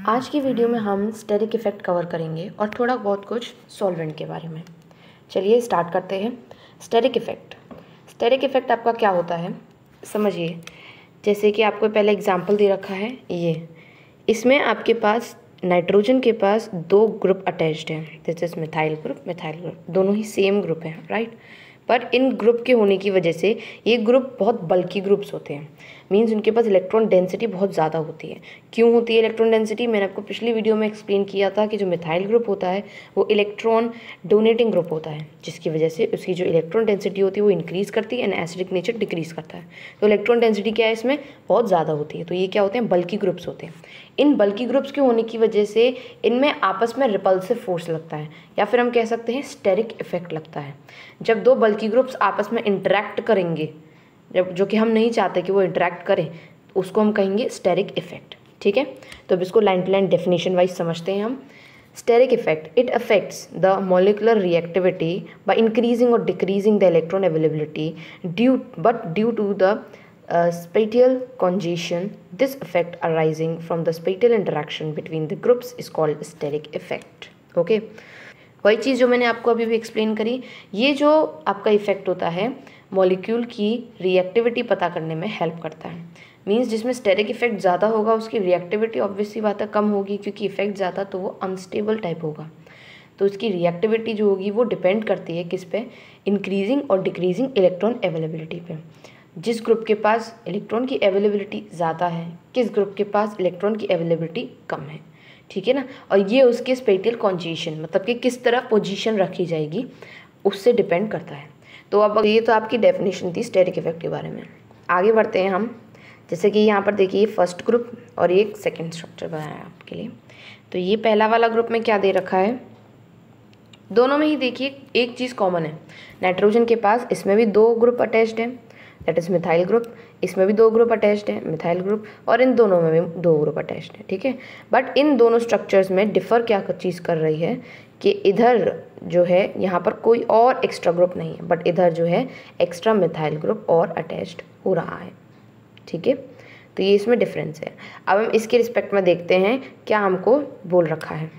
आज की वीडियो में हम स्टेरिक इफ़ेक्ट कवर करेंगे और थोड़ा बहुत कुछ सॉल्वेंट के बारे में। चलिए स्टार्ट करते हैं। स्टेरिक इफ़ेक्ट आपका क्या होता है समझिए। जैसे कि आपको पहले एग्जांपल दे रखा है ये, इसमें आपके पास नाइट्रोजन के पास दो ग्रुप अटैच्ड हैं, दिस इज मिथाइल ग्रुप, दोनों ही सेम ग्रुप हैं, राइट। पर इन ग्रुप के होने की वजह से ये ग्रुप बहुत बल्की ग्रुप्स होते हैं, मीन्स उनके पास इलेक्ट्रॉन डेंसिटी बहुत ज़्यादा होती है। क्यों होती है इलेक्ट्रॉन डेंसिटी? मैंने आपको पिछली वीडियो में एक्सप्लेन किया था कि जो मिथाइल ग्रुप होता है वो इलेक्ट्रॉन डोनेटिंग ग्रुप होता है, जिसकी वजह से उसकी जो इलेक्ट्रॉन डेंसिटी होती है वो इंक्रीज़ करती है एंड एसिडिक नेचर डिक्रीज़ करता है। तो इलेक्ट्रॉन डेंसिटी क्या है इसमें? बहुत ज़्यादा होती है। तो ये क्या होते हैं? बल्की ग्रुप्स होते हैं। इन बल्की ग्रुप्स के होने की वजह से इनमें आपस में रिपल्सिव फोर्स लगता है, या फिर हम कह सकते हैं स्टेरिक इफेक्ट लगता है। जब दो बल्की ग्रुप्स आपस में इंटरेक्ट करेंगे, जब जो कि हम नहीं चाहते कि वो इंटरेक्ट करें, उसको हम कहेंगे स्टेरिक इफेक्ट। ठीक है, तो अब इसको line to line definition wise समझते हैं हम। Steric effect, it affects the molecular reactivity by increasing or decreasing the electron availability due to the spatial conjugation. This effect arising from the spatial interaction between the groups is called steric effect. Okay, वही चीज़ जो मैंने आपको अभी भी explain करी, ये जो आपका इफेक्ट होता है मॉलिक्यूल की रिएक्टिविटी पता करने में हेल्प करता है। मीन्स जिसमें स्टेरिक इफेक्ट ज़्यादा होगा उसकी रिएक्टिविटी ऑब्वियसली बात है कम होगी, क्योंकि इफेक्ट ज़्यादा तो वो अनस्टेबल टाइप होगा, तो उसकी रिएक्टिविटी जो होगी वो डिपेंड करती है किस पे? इंक्रीजिंग और डिक्रीजिंग इलेक्ट्रॉन अवेलेबिलिटी पे। जिस ग्रुप के पास इलेक्ट्रॉन की अवेलेबिलिटी ज़्यादा है, किस ग्रुप के पास इलेक्ट्रॉन की अवेलेबिलिटी कम है, ठीक है ना। और ये उसके स्पेटियल कॉन्जिशन, मतलब कि किस तरह पोजीशन रखी जाएगी, उससे डिपेंड करता है। तो अब ये तो आपकी डेफिनेशन थी स्टेरिक इफेक्ट के बारे में। आगे बढ़ते हैं हम। जैसे कि यहाँ पर देखिए फर्स्ट ग्रुप और एक सेकंड स्ट्रक्चर बनाया है आपके लिए। तो ये पहला वाला ग्रुप में क्या दे रखा है, दोनों में ही देखिए एक चीज़ कॉमन है। नाइट्रोजन के पास इसमें भी दो ग्रुप अटैच्ड हैं, दैट इज़ मिथाइल ग्रुप। इसमें भी दो ग्रुप अटैच्ड है, मिथाइल ग्रुप, और इन दोनों में भी दो ग्रुप अटैच्ड है, ठीक है। बट इन दोनों स्ट्रक्चर्स में डिफ़र क्या चीज़ कर रही है कि इधर जो है यहाँ पर कोई और एक्स्ट्रा ग्रुप नहीं है, बट इधर जो है एक्स्ट्रा मिथाइल ग्रुप और अटैच्ड हो रहा है, ठीक है। तो ये इसमें डिफरेंस है। अब हम इसके रिस्पेक्ट में देखते हैं क्या हमको बोल रखा है।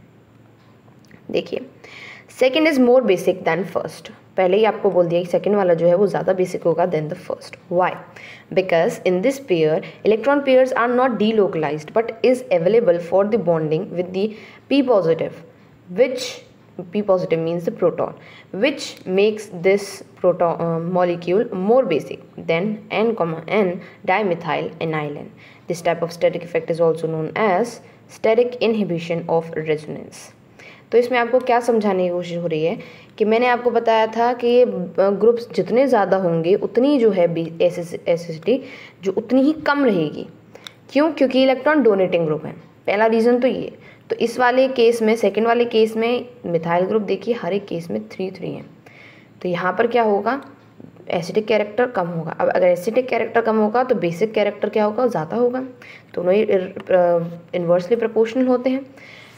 देखिए, second is more basic than first. पहले ही आपको बोल दिया कि सेकंड वाला जो है वो ज़्यादा बेसिक होगा then the first. Why? Because in this pair electron pairs are not delocalized but is available for the bonding with the P positive, which P positive means the proton, which makes this proton molecule more basic than N dimethyl aniline. This type of steric effect is also known as steric inhibition of resonance. तो इसमें आपको क्या समझाने की कोशिश हो रही है कि मैंने आपको बताया था कि ये ग्रुप्स जितने ज़्यादा होंगे उतनी जो है एसिडिटी जो उतनी ही कम रहेगी। क्यों? क्योंकि इलेक्ट्रॉन डोनेटिंग ग्रुप है, पहला रीज़न तो ये। तो इस वाले केस में, सेकंड वाले केस में मिथाइल ग्रुप देखिए हर एक केस में 3 है, तो यहाँ पर क्या होगा? एसिडिक कैरेक्टर कम होगा। अब अगर एसिडिक कैरेक्टर कम होगा तो बेसिक कैरेक्टर क्या होगा? ज़्यादा होगा। दोनों ही इन्वर्सली प्रोपोर्शनल होते हैं।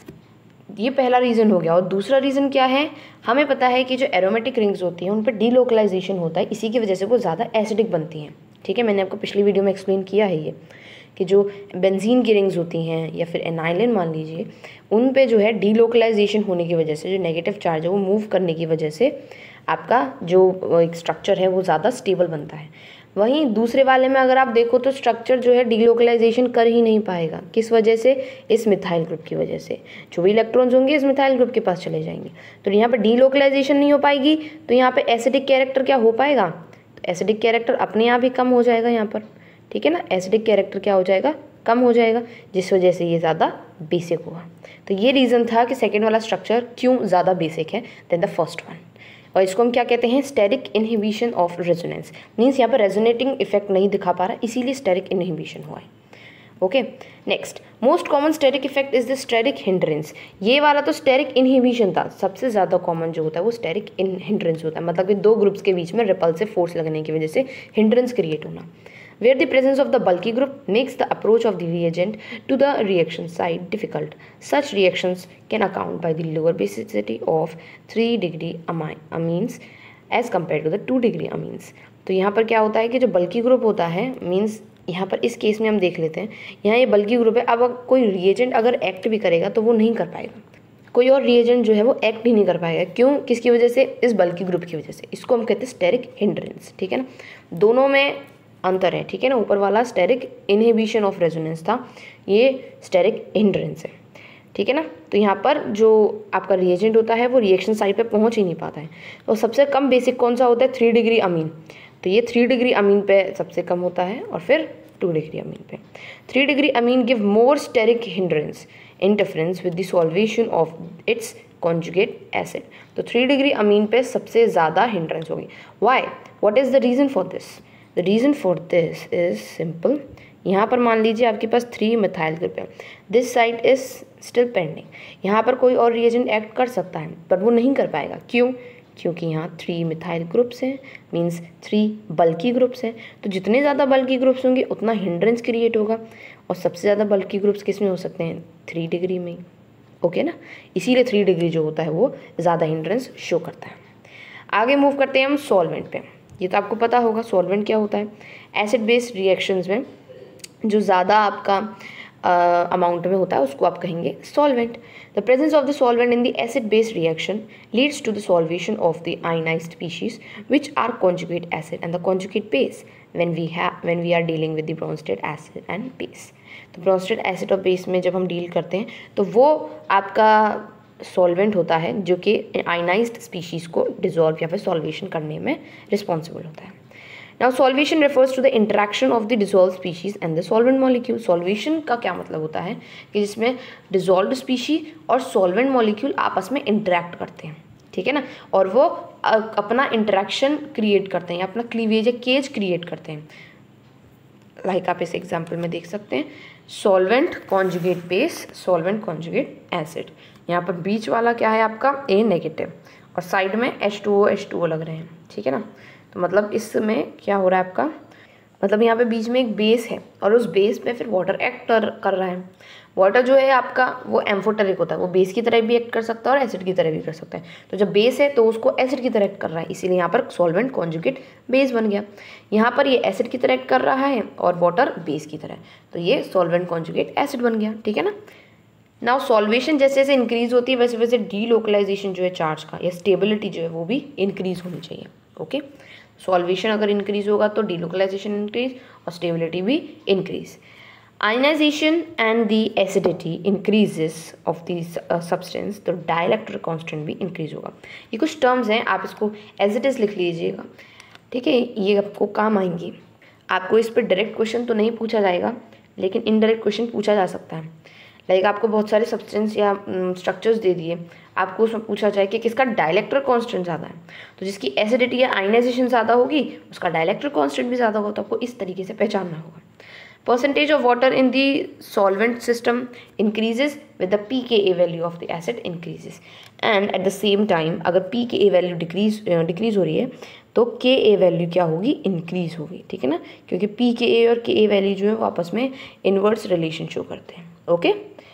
ये पहला रीज़न हो गया। और दूसरा रीज़न क्या है? हमें पता है कि जो एरोमेटिक रिंग्स होती हैं उन पर डीलोकलाइजेशन होता है, इसी की वजह से वो ज़्यादा एसिडिक बनती हैं, ठीक है। मैंने आपको पिछली वीडियो में एक्सप्लेन किया है ये कि जो बेंजीन की रिंग्स होती हैं या फिर एनाइलिन मान लीजिए, उन पे जो है डीलोकलाइजेशन होने की वजह से जो नेगेटिव चार्ज है वो मूव करने की वजह से आपका जो एक स्ट्रक्चर है वो ज़्यादा स्टेबल बनता है। वहीं दूसरे वाले में अगर आप देखो तो स्ट्रक्चर जो है डीलोकलाइजेशन कर ही नहीं पाएगा। किस वजह से? इस मिथाइल ग्रुप की वजह से। जो भी इलेक्ट्रॉन्स होंगे इस मिथाइल ग्रुप के पास चले जाएंगे, तो यहाँ पर डीलोकलाइजेशन नहीं हो पाएगी, तो यहाँ पर एसिडिक कैरेक्टर क्या हो पाएगा? तो एसिडिक कैरेक्टर अपने आप ही कम हो जाएगा यहाँ पर, ठीक है ना। एसिडिक कैरेक्टर क्या हो जाएगा? कम हो जाएगा, जिस वजह से ये ज़्यादा बेसिक हुआ। तो ये रीज़न था कि सेकेंड वाला स्ट्रक्चर क्यों ज़्यादा बेसिक है देन द फर्स्ट वन। और इसको हम क्या कहते हैं? Steric inhibition of resonance. Means यहाँ पर रेजोनेटिंग इफेक्ट नहीं दिखा पा रहा, इसीलिए स्टेरिक इनहिबिशन हुआ है। Okay, next most common steric effect is the steric hindrance. ये वाला तो स्टेरिक इनहिबिशन था, सबसे ज़्यादा कॉमन जो होता है वो स्टेरिक हिंड्रेंस होता है, मतलब कि दो ग्रुप्स के बीच में रिपल्सिव फोर्स लगने की वजह से हिंड्रेंस क्रिएट होना, where the presence of the bulky group makes the approach of the reagent to the reaction site difficult. Such reactions can account by the lower basicity of 3-degree amines as compared to the 2-degree amines. तो यहाँ पर क्या होता है कि जो बल्की group होता है मीन्स यहाँ पर इस केस में हम देख लेते हैं, यहाँ ये बल्कि ग्रुप है। अब कोई रिएजेंट अगर एक्ट भी करेगा तो वो नहीं कर पाएगा, कोई और रिएजेंट जो है वो एक्ट ही नहीं कर पाएगा। क्यों? किसकी वजह से? इस बल्कि ग्रुप की वजह से। इसको हम कहते हैं स्टेरिक हिंड्रेंस, ठीक है ना। दोनों में अंतर है, ठीक है ना। ऊपर वाला स्टेरिक इनहिबिशन ऑफ रेजोनेंस था, ये स्टेरिक हिंड्रेंस है, ठीक है ना। तो यहाँ पर जो आपका रिएजेंट होता है वो रिएक्शन साइड पे पहुँच ही नहीं पाता है। तो सबसे कम बेसिक कौन सा होता है? 3 डिग्री अमीन। तो ये 3 डिग्री अमीन पे सबसे कम होता है, और फिर 2 डिग्री अमीन पे। 3 degree amine give more steric hindrance interference with the solvation of its conjugate acid. तो 3 डिग्री अमीन पे सबसे ज़्यादा हिंड्रेंस होगी। Why? What is the reason for this? The reason for this is simple. यहाँ पर मान लीजिए आपके पास 3 मिथाइल ग्रुप है, this side is still pending. यहाँ पर कोई और रिएजेंट एक्ट कर सकता है पर वो नहीं कर पाएगा। क्यों? क्योंकि यहाँ 3 मिथाइल ग्रुप्स हैं, मीन्स 3 बल्कि ग्रुप्स हैं। तो जितने ज़्यादा बल्कि ग्रुप्स होंगे उतना हिंड्रेंस क्रिएट होगा, और सबसे ज़्यादा बल्कि ग्रुप्स किस में हो सकते हैं? 3 डिग्री में। ओके ना, इसीलिए 3 डिग्री जो होता है वो ज़्यादा हिंड्रेंस शो करता है। आगे मूव करते हैं हम सॉल्वेंट पे। ये तो आपको पता होगा सॉल्वेंट क्या होता है। एसिड बेस्ड रिएक्शंस में जो ज़्यादा आपका अमाउंट में होता है उसको आप कहेंगे solvent. The presence of the solvent in the acid based reaction leads to the solvation of the ionized species which are conjugate acid and the conjugate base when we are dealing with the Bronsted acid and base। तो Bronsted acid और base में जब हम deal करते हैं तो वो आपका सॉल्वेंट होता है जो कि आयनाइज्ड स्पीशीज़ को डिजॉल्व या फिर सॉल्वेशन करने में रिस्पॉन्सिबल होता है। Now solvation refers to the interaction of the dissolved species and the solvent molecule। Solvation का क्या मतलब होता है कि जिसमें डिजॉल्व्ड स्पीशी और सॉल्वेंट मॉलिक्यूल आपस में इंटरेक्ट करते हैं, ठीक है ना, और वो अपना इंटरेक्शन क्रिएट करते हैं, अपना क्लीवेज या केज क्रिएट करते हैं। लाइक आप इस एग्जाम्पल में देख सकते हैं, solvent conjugate base, solvent conjugate acid. यहाँ पर बीच वाला क्या है आपका A नेगेटिव, और साइड में H2O लग रहे हैं, ठीक है ना। तो मतलब इसमें क्या हो रहा है आपका, मतलब यहाँ पे बीच में एक बेस है और उस बेस पे फिर वाटर एक्ट कर रहा है। वाटर जो है आपका वो एम्फोटेरिक होता है, वो बेस की तरह भी एक्ट कर सकता है और एसिड की तरह भी कर सकता है। तो जब बेस है तो उसको एसिड की तरह एक्ट कर रहा है, इसीलिए यहाँ पर सॉल्वेंट कॉन्जुगेट बेस बन गया। यहाँ पर ये एसिड की तरह एक्ट कर रहा है और वाटर बेस की तरह, तो ये सॉल्वेंट कॉन्जुगेट एसिड बन गया, ठीक है ना। नाउ सॉल्वेशन जैसे जैसे इंक्रीज होती है वैसे वैसे डीलोकलाइजेशन जो है चार्ज का या स्टेबिलिटी जो है वो भी इंक्रीज होनी चाहिए। ओके, सॉल्वेशन अगर इंक्रीज होगा तो डीलोकलाइजेशन इंक्रीज और स्टेबिलिटी भी increase. Ionization and the acidity increases of the substance, तो डाइलेक्ट्रिक कांस्टेंट भी इंक्रीज होगा। ये कुछ टर्म्स हैं, आप इसको एज इट इज़ लिख लीजिएगा, ठीक है, ये आपको काम आएंगी। आपको इस पर डायरेक्ट क्वेश्चन तो नहीं पूछा जाएगा लेकिन इनडायरेक्ट क्वेश्चन पूछा जा सकता है। लाइक आपको बहुत सारे सब्सटेंस या स्ट्रक्चर्स दे दिए, आपको उसमें पूछा जाए कि किसका डाइलेक्ट्रिक कांस्टेंट ज़्यादा है, तो जिसकी एसिडिटी या आयनाइजेशन ज़्यादा होगी उसका डाइलेक्ट्रिक कांस्टेंट भी ज़्यादा होगा। तो आपको इस तरीके से पहचानना होगा। Percentage of water in the solvent system increases with the pKa value of the acid increases, and at the same time अगर pKa वैल्यू डिक्रीज हो रही है तो Ka वैल्यू क्या होगी? इंक्रीज होगी, ठीक है ना, क्योंकि pKa और Ka वैल्यू जो है वो आपस में इन्वर्स रिलेशन शो करते हैं। ओके,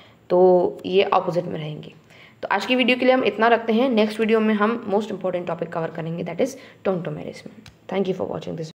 तो ये ऑपोजिट में रहेंगे। तो आज की वीडियो के लिए हम इतना रखते हैं। नेक्स्ट वीडियो में हम मोस्ट इंपॉर्टेंट टॉपिक कवर करेंगे, that is tautomerism. Thank you for watching this.